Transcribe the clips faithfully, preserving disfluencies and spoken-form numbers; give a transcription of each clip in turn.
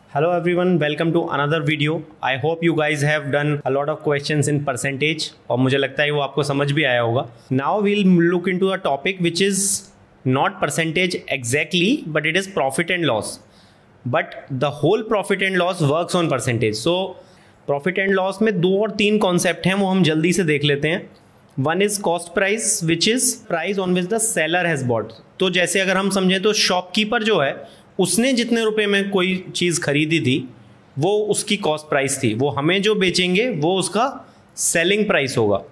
Hello everyone, welcome to another video. I hope you guys have done a lot of questions in percentage और मुझे लगता है वो आपको समझ भी आया होगा. Now we'll look into a topic which is not percentage exactly, but it is profit and loss. But the whole profit and loss works on percentage. So profit and loss में दो और तीन कॉन्सेप्ट हैं, वो हम जल्दी से देख लेते हैं. One is cost price, which is price on which the seller has bought. तो जैसे अगर हम समझें तो शॉपकीपर जो है उसने जितने रुपए में कोई चीज़ खरीदी थी वो उसकी कॉस्ट प्राइस थी, वो हमें जो बेचेंगे वो उसका सेलिंग प्राइस होगा.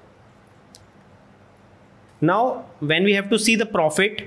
Now when we have to see the profit,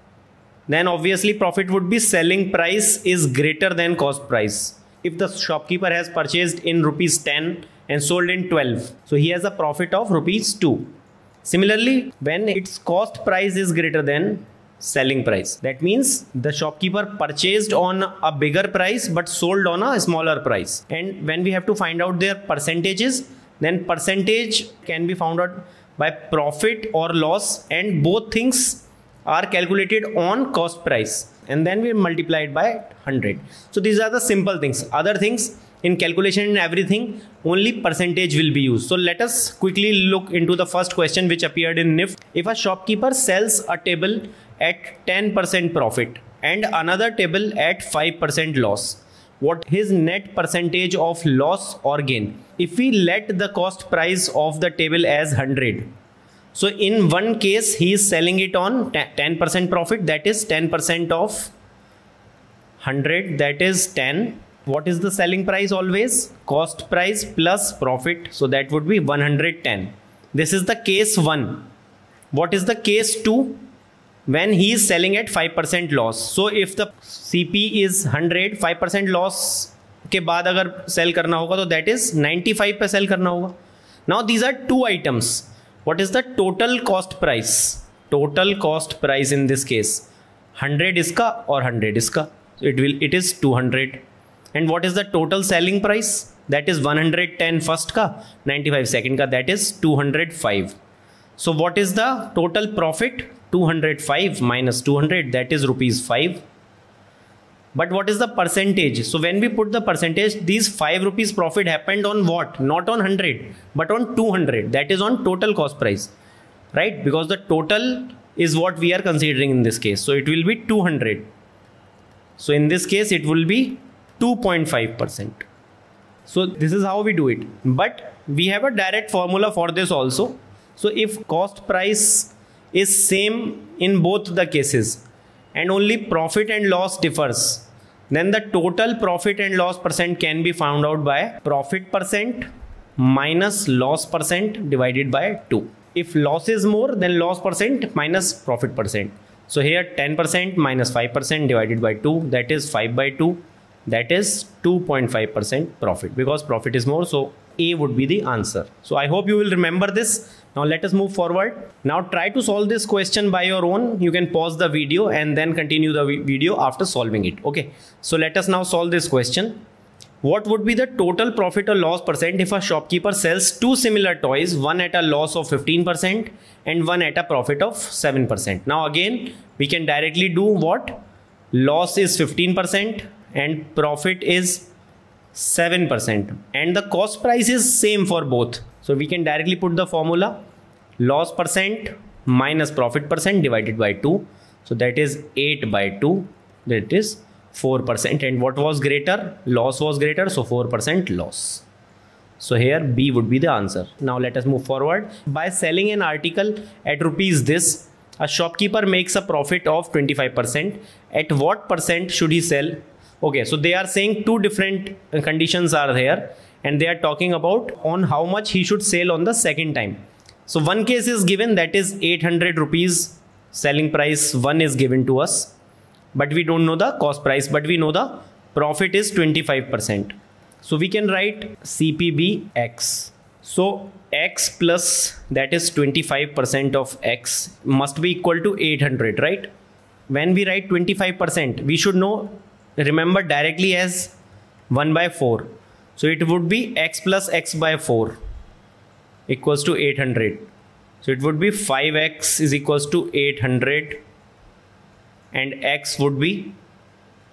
then obviously profit would be selling price is greater than cost price. If the shopkeeper has purchased in rupees ten and sold in twelve, so he has a profit of rupees two. Similarly, when its cost price is greater than selling price, that means the shopkeeper purchased on a bigger price but sold on a smaller price. And when we have to find out their percentages, then percentage can be found out by profit or loss, and both things are calculated on cost price, and then we multiply it by one hundred. So these are the simple things. Other things in calculation and everything, only percentage will be used. So let us quickly look into the first question which appeared in N I F. If a shopkeeper sells a table at ten percent profit and another table at five percent loss, what his net percentage of loss or gain? If we let the cost price of the table as one hundred, so in one case he is selling it on ten percent profit, that is ten percent of one hundred, that is ten. What is the selling price always? Cost price plus profit. So that would be one hundred ten. This is the case one. What is the case two? When he is selling at five percent loss. So if the C P is one hundred, five percent loss के बाद अगर sell करना होगा तो that is ninety-five पे sell करना होगा. Now these are two items. What is the total cost price? Total cost price in this case one hundred इसका और one hundred इसका. So it will it is two hundred. And what is the total selling price? That is one hundred ten first ka, ninety-five second ka, that is two hundred five. So what is the total profit? two hundred five minus two hundred, that is rupees five. But what is the percentage? So when we put the percentage, these five rupees profit happened on what? Not on one hundred, but on two hundred. That is on total cost price, right? Because the total is what we are considering in this case. So it will be two hundred. So in this case, it will be two point five percent. So this is how we do it, but we have a direct formula for this also. So if cost price is same in both the cases and only profit and loss differs, then the total profit and loss percent can be found out by profit percent minus loss percent divided by two. If loss is more, then loss percent minus profit percent. So here ten percent minus five percent divided by two, that is five by two. That is two point five percent profit, because profit is more, so A would be the answer. So I hope you will remember this. Now let us move forward. Now try to solve this question by your own. You can pause the video and then continue the video after solving it. Okay, so let us now solve this question. What would be the total profit or loss percent if a shopkeeper sells two similar toys, one at a loss of fifteen percent and one at a profit of seven percent? Now again, we can directly do what? Loss is fifteen percent and profit is seven percent, and the cost price is same for both. So we can directly put the formula loss percent minus profit percent divided by two. So that is eight by two, that is four percent. And what was greater? Loss was greater, so four percent loss. So here B would be the answer. Now let us move forward. By selling an article at rupees this, a shopkeeper makes a profit of twenty-five percent. At what percent should he sell? Okay, so they are saying two different conditions are there, and they are talking about on how much he should sell on the second time. So one case is given, that is eight hundred rupees selling price, one is given to us, but we don't know the cost price, but we know the profit is twenty-five percent. So we can write C P B X. So X plus that is twenty-five percent of X must be equal to eight hundred, right? When we write twenty-five percent, we should know, remember directly as one by four. So it would be X plus X by four equals to eight hundred. So it would be five X is equals to eight hundred, and X would be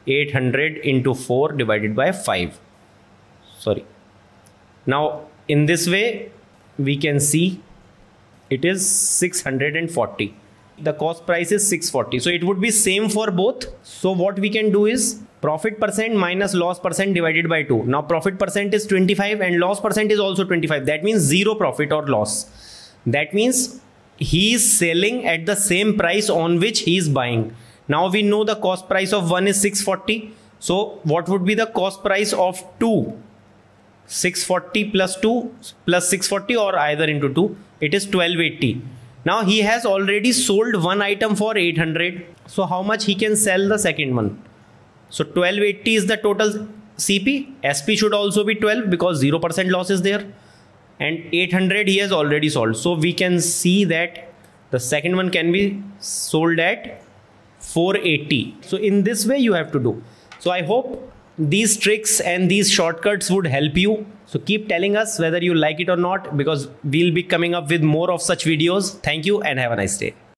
eight hundred into four divided by five. Sorry. Now in this way we can see it is six hundred forty. The cost price is six forty, so it would be same for both. So what we can do is profit percent minus loss percent divided by two. Now profit percent is twenty-five and loss percent is also twenty-five. That means zero profit or loss. That means he is selling at the same price on which he is buying. Now we know the cost price of one is six forty. So what would be the cost price of two? six forty plus two plus six forty, or either into two, it is twelve eighty. Now he has already sold one item for eight hundred. So how much he can sell the second one? So twelve eighty is the total C P. S P should also be twelve because zero percent loss is there. And eight hundred he has already sold. So we can see that the second one can be sold at four eighty. So in this way you have to do. So I hope these tricks and these shortcuts would help you. So keep telling us whether you like it or not, because we'll be coming up with more of such videos. Thank you and have a nice day.